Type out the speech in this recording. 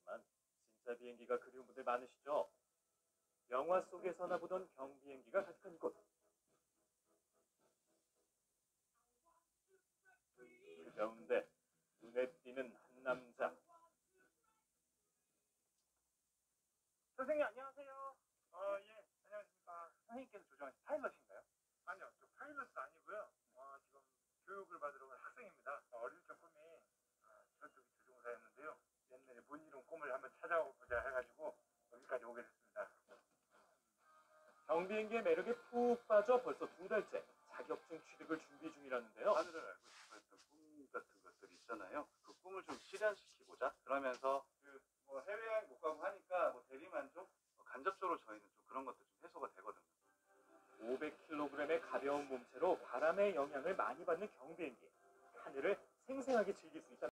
하지만 진짜 비행기가 그리운 분들 많으시죠? 영화 속에서나 보던 경비행기가 가득한 이곳. 그 가운데 눈에 띄는 한 남자. 선생님 안녕하세요. 예, 안녕하십니까. 선생님께서 조종하신 파일럿인가요? 아니요, 저 파일럿은 아니고요. 지금 교육을 받으러 온 학생입니다. 어릴 적 꿈이 전투기 조종사였는데요. 옛날에 못 이룬 꿈을 한번 찾아보자 해가지고 여기까지 오게 됐습니다. 경비행기의 매력에 푹 빠져 벌써 2달째 자격증 취득을 준비 중이라는데요. 하늘을 알고 싶어 했던 꿈 같은 것들이 있잖아요. 그 꿈을 좀 실현시키고자 그러면서 뭐 해외여행 못 가고 하니까 뭐 대리만족? 간접적으로 저희는 좀 그런 것도 좀 해소가 되거든요. 500kg의 가벼운 몸체로 바람의 영향을 많이 받는 경비행기. 하늘을 생생하게 즐길 수 있다.